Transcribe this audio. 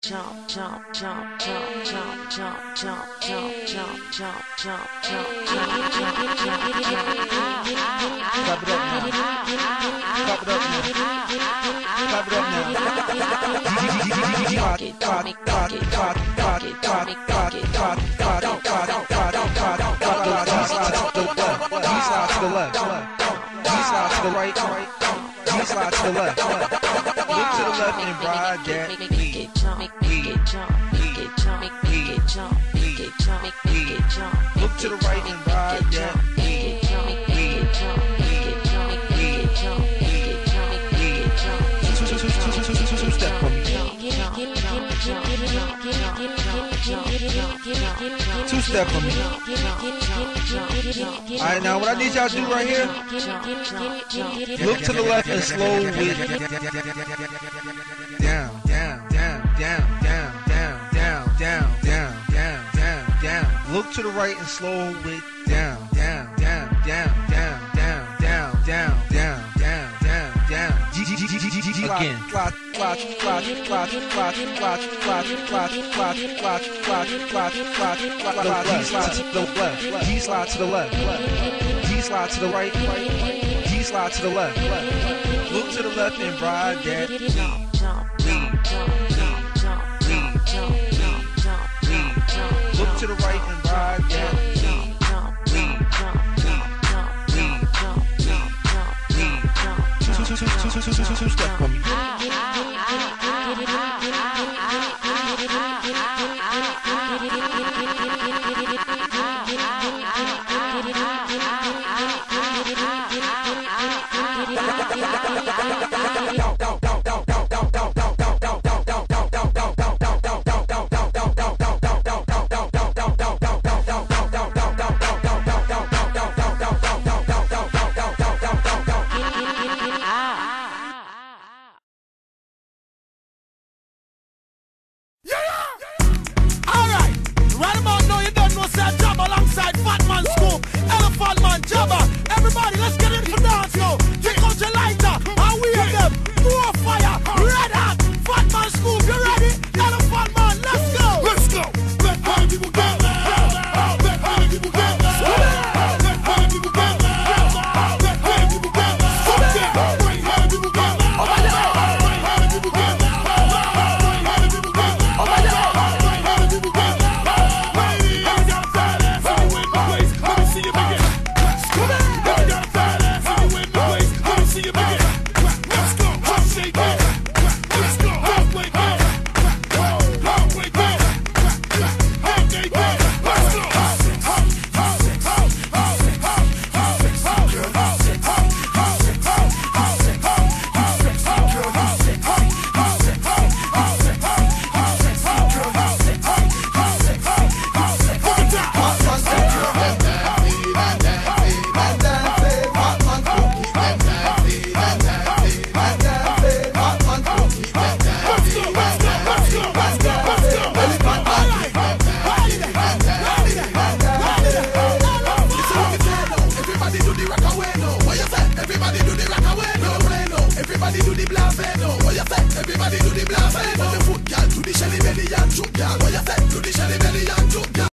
Slide to the left. Look to the left and ride that lead. Look to the right and ride that lead. Two-step for me. Two-step for me. Alright, now what I need y'all to do right here, look to the left and slow with down, down, down, down, down, down, down, down, down, down, down, down. Look to the right and slow with down, down, down, down, down, down, down, down, down, down, down, down. Again. G slide to the left. G slide to the right. G slide to the left. Look to the left and ride that lead. Look to the right and ride that lead. Two step for me. Everybody, let's get in for dance, yo. Take out your light.